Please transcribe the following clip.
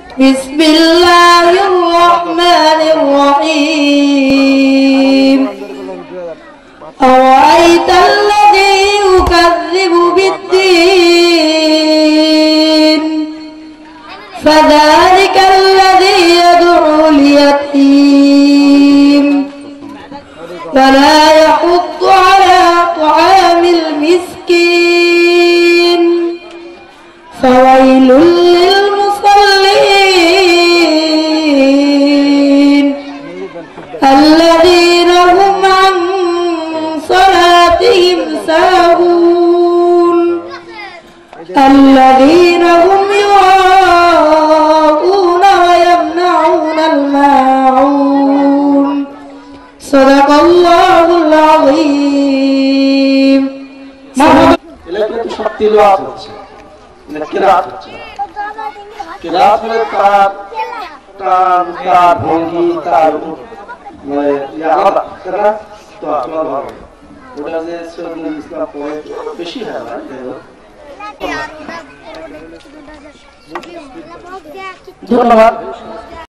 بسم الله الرحمن الرحيم أرأيت الذي يكذب بالدين فذلك الذي يدعو اليتيم ولا يحض على طعام المسكين فويل للمصلين الذين هم عن صلاتهم ساهون الذين هم يراءون ويمنعون الماعون صدق الله العظيم ধন্যবাদ।